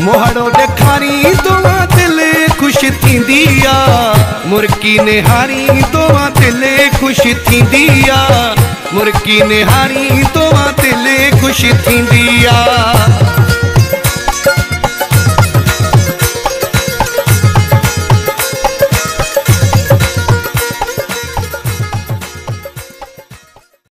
मोहड़ो ॾेखारी तोवा दिल खुश थींदी आ, मुर्की निहारी तोवा दिल खुश थींदी आ, मुर्की निहारी तोवा दिल खुश थींदी आ।